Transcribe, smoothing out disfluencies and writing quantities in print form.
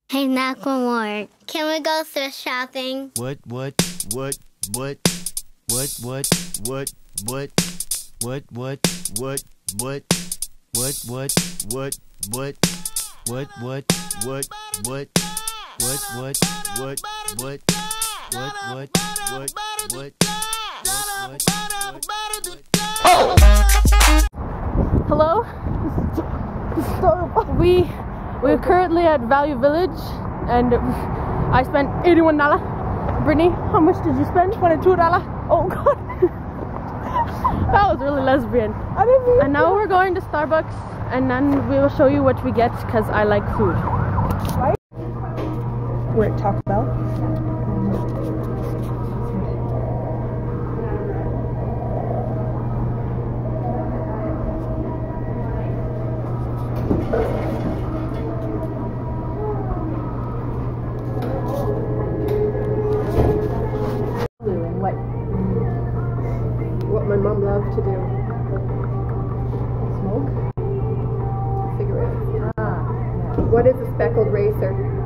Hey, Macklemore, can we go thrift shopping? What? Hello? We're currently at Value Village and I spent $81. Brittany, how much did you spend? $22. Oh god. That was really lesbian. And now we're going to Starbucks and then we will show you what we get because I like food. Right? We're at Taco Bell. What my mom loved to do. Smoke? Cigarette. Ah. What is a speckled racer?